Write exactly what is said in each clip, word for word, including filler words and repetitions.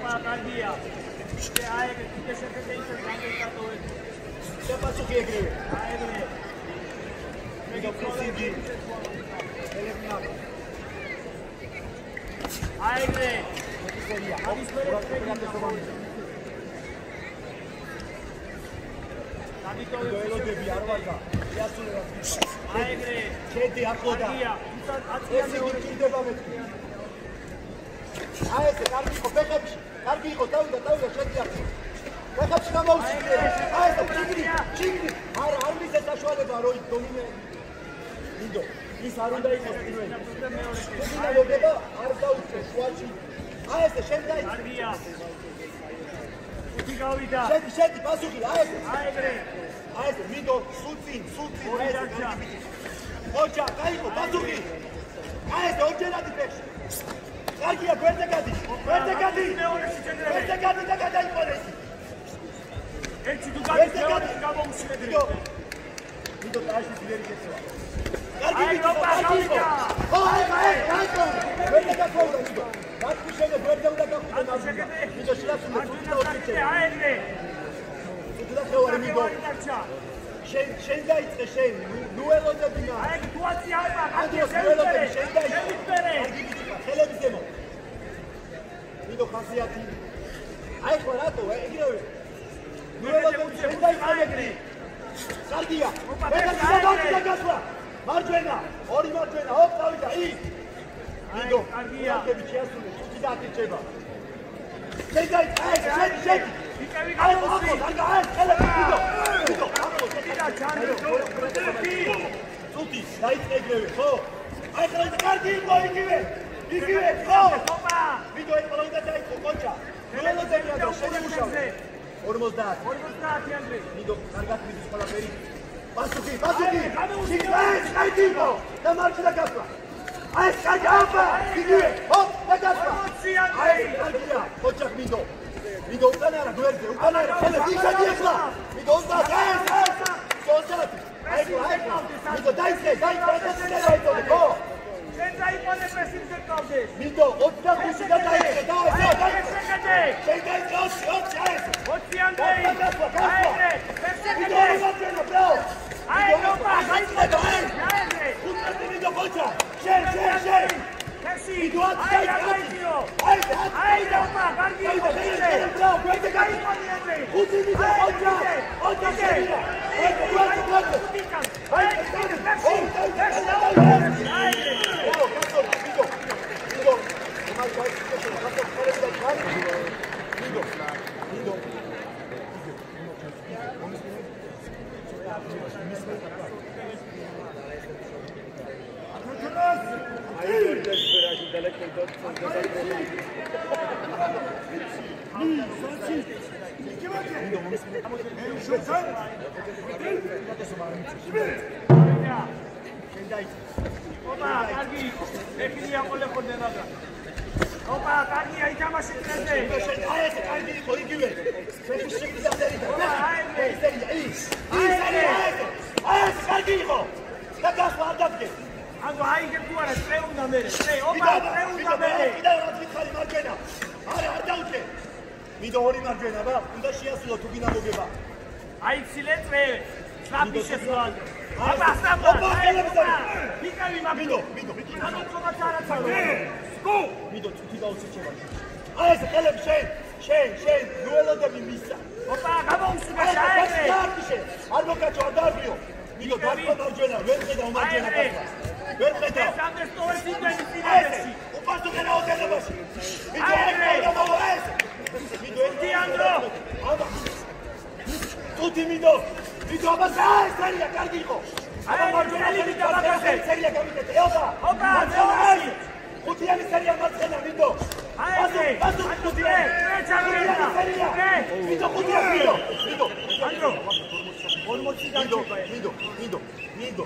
კარგია. აი, კიდე შეხედე ისე გამეკატოვეთ. და პასუხი ეგრევე. აი, ეგრევე. მეგო პრესინგი. ელენა. აი, ეგრევე. სერია. ამის მერე პრეგრამი. დუელოდები არ ვარდა. იასულება. აი, ეგრევე. შედი ახლოდა. კარგია. აცია მეორე ჭირდება მეთქი. აი ესე კარგი იყო ფეხებში. კარგი იყო დავიდა დავიდა შედი ახლო. ფეხებში გამოუშვი. აი ესე ჩიგრი ჩიგრი. არა არ მისცეს საშუალება რო დომინე. მინდო ის არ უნდა იყოს პირველი. თუმცა მოგება არ დაუწე შუაში. აი ესე შენ დაი. კარგია. უდი გავიდა. შედი შედი პასუხი აი ესე. აი ეგრე. აი ესე მინდო სულწი სულწი აი ესე. ოჯა გაიყო პასუხი. აი ესე ორჯერადი ფეხში. კარგია გვერდზე გადი. გვერდზე გადი. მეორეში ჩენდრები. გვერდზე გადი და გადაიყოლე ის. ერთი თუ გადის მეორეში გამოუშვები. მინდო ტაში ძლიერი შეცვა. აი ოპა გავიდა. აი აი გაიყო. გვერდზე გაგოვრა მინდო. გაკი შენე გვერდზე უნდა გახვიდე მაგა. მინდო შილასუნე თუთა ოთხი. აი ეგრე. თუთა ხევარი მინდო. შენ შენ დაიწყე შენ. ნუელოდები ნა. აი სიტუაცია ოპა. ანდროს ნუელოდები შენ დაიწყე. შემიწერე. ხელების ზემო. მინდო ხასიათი. აი ხო რატო ეგრევე. ნუელოდები შენ დაიწყე ეგრე. კარგია. მეგა გადავიდა გასვლა. მარჯვენა, ორი მარჯვენა, ოპ დავიდა ის. მინდო, კარგია. ეგები შეასრულე, თვითი დააჭირება. შენ დაიწყე, შენ შენ. ვიკევი აი გამოუსვი. ახლა, კარგია, აი ხელები მინდო. მინდო, ახლა დიდა ჩანდრო. თვითი დაიწყე ეგრევე, ხო? აი ხლა ის კარგი იყო იგივე. იგივე, ხო? ოპა. მინდო ეს ყველა უნდა დაიწყო კონჭა. ნუელოდები და შენი მუშაობა. ორმოცდაათი. ორმოცდაათი ანდრე. მინდო, კარგად მიდის ყველაფერი. პასუხი, პასუხი. ეს კარგი იყო და მარჯვენა გასვლა. აი ეს კარგი აბა, იგივე. ჰოპ, და გასვლა. აი კარგია, ოჯახ მინდო. მინდო უკან არა გვერდზე, უკან არა, ხელები ისეთი ახლა. მინდო ოცდაათ, ეს, ეს. ოცდაათი. აი, აი, მინდო დაიწყე, დაიწყე, ეს დაიწყე, ხო? შენ დაიყვანე პრესინგზე გავდეს. მინდო ოცდახუთი და დაიწყე, დაიწყე, დაიწყე. შეგეძე. შენ დაიწყე ოცი, ოცი, ეს. ოცი ანდრე. აი ეგრე. მინდო შეგეძე. მარჯვენა, ბრავ. აი ოპა, გაიწყე. აი ეგრე. უწევდი მინდო ხოჭა. შენ, შენ, შენ. ქესი. მინდო ოცი აი დაიწყე. გაიწყო. აი, აი ოპა, კარგი იყო. ბრავ, გვერდზე გაიყვანე ანდრე. ხუთი მინდო ხოჭა. ოჯახ შევიდა. აი, გვერდზე, გვერდზე. აი ეგრე. ქესი. აი ეგრე. ო, კაცო, მინდო. მინდო. მაგ გაიწყე, ხათო ხერები და ხარი. მინდო. მინდო. ოპა, კარგი. ეხილია ყოლე ხონდე მაგა. ოპა, კარგია, ითამაშე დღეზე. აი ეს კარგი იყო იგივე. შეგვიძლია შეგიძლია დერიდა. აი ეს. ის. ის აი ეს კარგი იყო. და გასვლა არ დადგე. ანუ აიგებ თუ არა, წრე უნდა მერე. წრე, ოპა, წრე უნდა მერე. კიდევ რა თვითხარი მარჯვენა. არა, არ დაუჭე. მინდო ორი მარჯვენა, ბა, უნდა შეასრულო თუ გინდა მოგება. აი ცილე წრე. სლაპი შესვლა. ოპა, ოპა, სლაპა. ოპა, ხელები და. ვიკავი მინდო, მაგდო. მინდო, მინდო. ანუ თქმა არაცარო. სკო. მინდო თვითი გაუცეჭება. აი ეს ხელები შენ, შენ, შენ, ნუელოდები მისცა. ოპა, გამოუსვი აი გაიგე. ეს კარგი შენ. არ მოგაჭო, არ დაარბიო. მინდო, დაგვა მარჯვენა, ვერ ხედავ მარჯვენა გასვლა. ვერ ხედავ. ეს ამდენ სტოეს იმენი წინაშე. უპასუხე რაოდენობაში. მინდო, აი მოვა ეს. მინდო, ეს დიანდრო. აბა. თუთი მინდო. მინდო, აბა, ეს სერია კარგი იყო. აი მარჯვენა ლიგა მაგაზე. სერია გამიგეთე. ოპა. ოპა, ხუთიანი სერია მარცხენა მინდო. აი ეს. პასუხი ხუთიანი. ჩაგირდა. მინდო, ხუთიანი მინდო. მინდო. ანდრო. ორმოცი დაჭირდა. მინდო, მინდო, მინდო.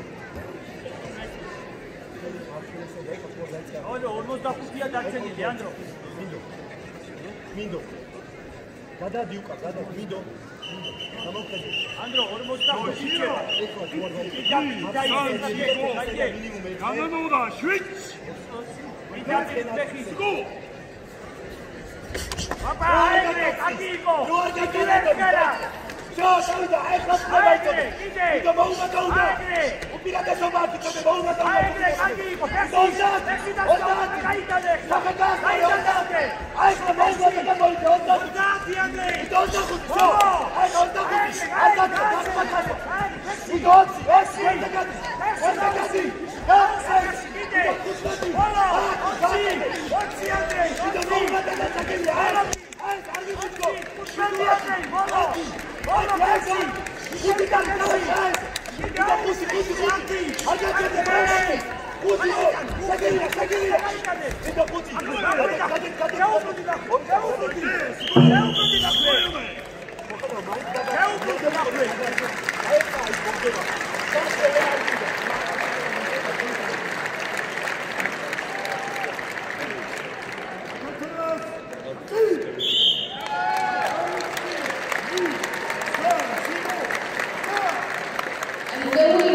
ოლო ორმოცდახუთია დარჩენილი ანდრო. მინდო. მინდო. გადადი უკან, გადადი მინდო. გამოვხედე. ანდრო ორმოცდახუთი რჩება. განანურა შვიც. ვიდაძის ფეხი. სკო. Papà, alegre, Cachico! Ciao, Davide, hai fatto Alegre, Ide, dobbiamo una cosa. Alegre! Ubicate Somati, dobbiamo una cosa. Alegre, Cachico! Persi, persi da sopra, caita adesso! Caita adesso! Hai fatto una cosa da molto, ondati. Ondati, Andrei! Donda Kutso! Hai ondati! Ondati, ondati! Idozzi, essi, ondati! Ondati! Essi! Ide! Olo! Occi! Occi, Andrei! Dobbiamo una cosa da che hai darmi Kutso! Occi, Andrei! Olo! Olo, persi! Tutti cantano, Ida Kusi, Kusi, Kusi! Aggiungi le braccia! Kusi, seguila, seguila! Ida Kusi! C'è un po' di da qui! C'è un po' di da qui! C'è un po' di da qui! C'è un po' di da qui! And